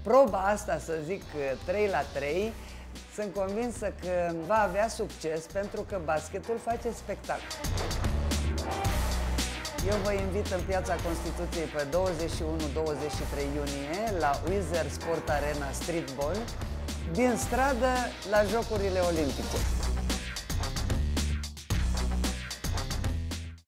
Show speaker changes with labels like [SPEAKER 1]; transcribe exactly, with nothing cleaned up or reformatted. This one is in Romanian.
[SPEAKER 1] proba asta, să zic, trei la trei, sunt convinsă că va avea succes pentru că basketul face spectacol. Eu vă invit în Piața Constituției pe douăzeci și unu douăzeci și trei iunie la Wizard Sport Arena Streetball, din stradă la Jocurile Olimpice.